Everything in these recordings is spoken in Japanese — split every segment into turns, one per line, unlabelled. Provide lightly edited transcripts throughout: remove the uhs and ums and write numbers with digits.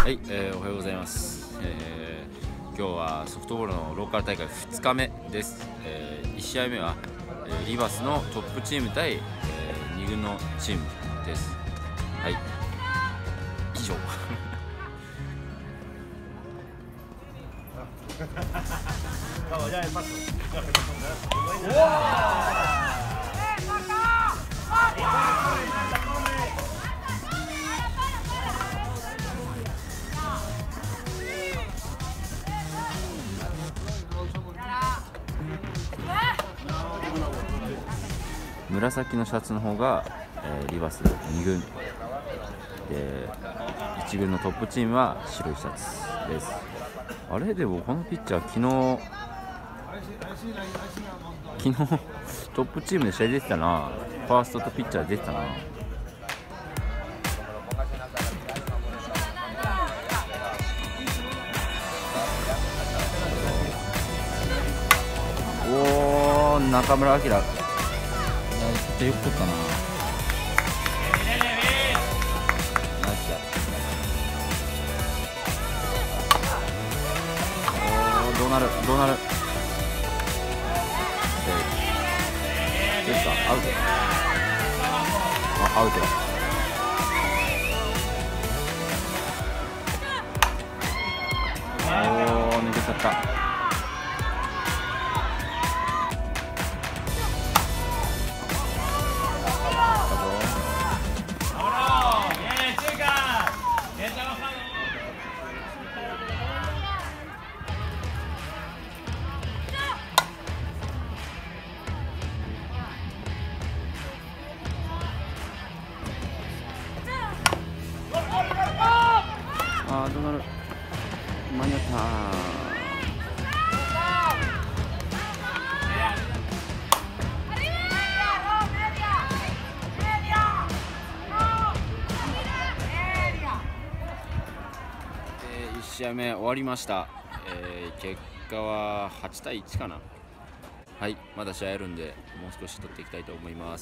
はい、おはようございます。今日はソフトボールのローカル大会2日目です。1試合目は、リバスのトップチーム対、2軍のチームです。はい、以上。紫のシャツの方が、リバス2軍で、1軍のトップチームは白いシャツです。あれでもこのピッチャー昨日トップチームで試合出てたな。ファーストとピッチャー出てたな。おー、中村晃、めっちゃよく取ったな。ナイスだ。おー、どうなるどうですか、アウト。アウトだ。おー、抜けちゃった。どうなる。間に合った。1試合目終わりました。結果は8対1かな。はい、まだ試合あるんでもう少し取っていきたいと思います。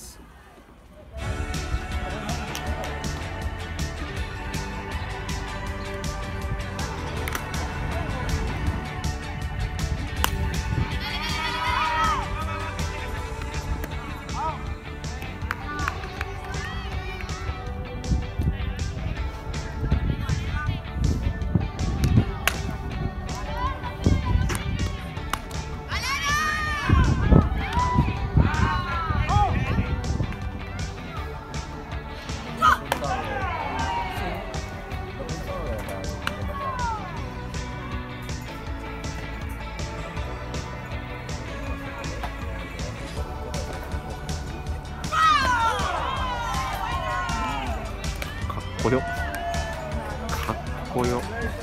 かっこよ。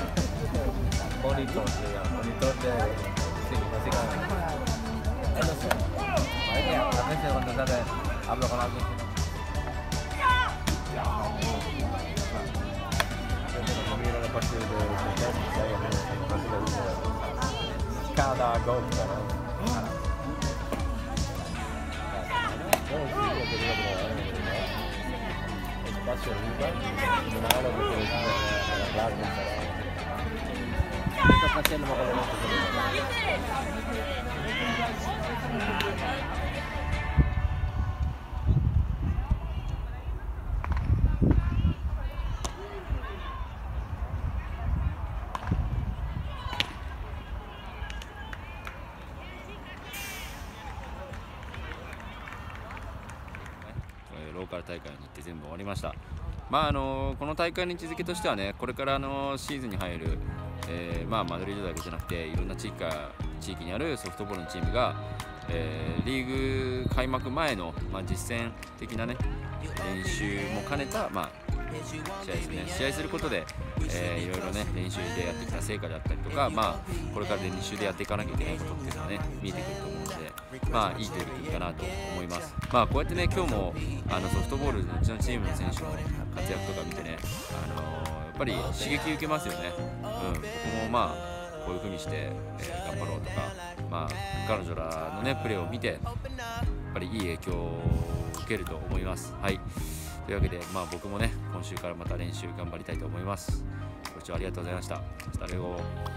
ローカル大会に行って全部終わりました。この大会の位置づけとしてはね、これからシーズンに入る、マドリードだけじゃなくていろんな地域にあるソフトボールのチームが、リーグ開幕前の、実践的なね練習も兼ねた、試合ですね。試合することで、いろいろね練習でやってきた成果だったりとか、これから練習でやっていかなきゃいけないことっていうのはね見えてくると思うので、いい取り組みかなと思います。こうやってね今日もソフトボールのうちのチームの選手の活躍とか見てね、やっぱり刺激受けますよね。僕もこういう風にして、頑張ろうとか、彼女らのねプレーを見てやっぱりいい影響を受けると思います。はい、というわけで、僕もね今週からまた練習頑張りたいと思います。ご聴ありがとうございました。スタレゴ